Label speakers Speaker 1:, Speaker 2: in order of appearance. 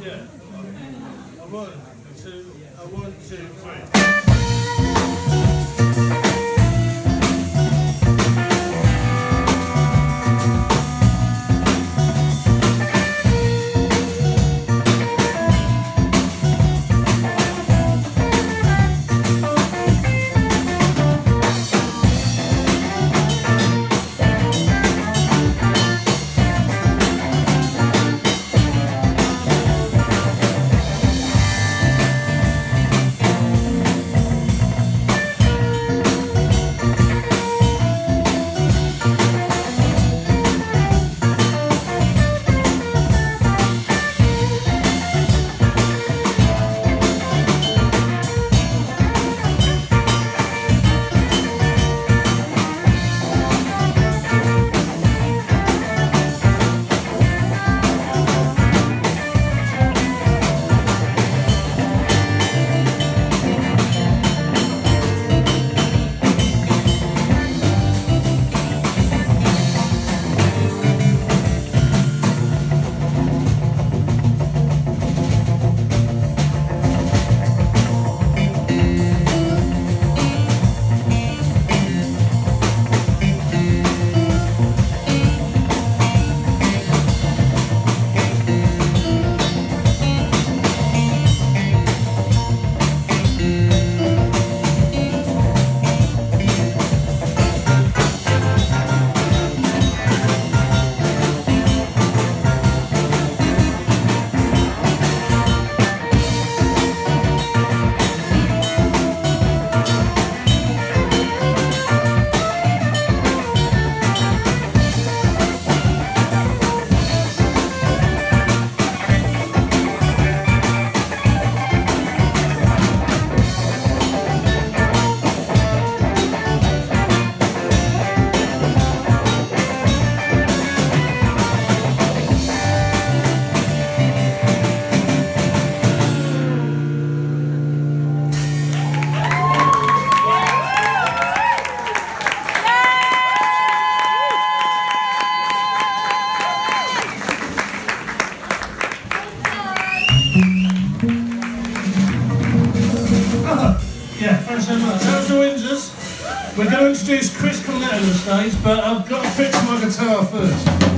Speaker 1: Yeah. A one, two, three. Yeah, thanks so much. That was the Windsors. We're going to introduce Chris Collette on the stage, but I've got to fix my guitar first.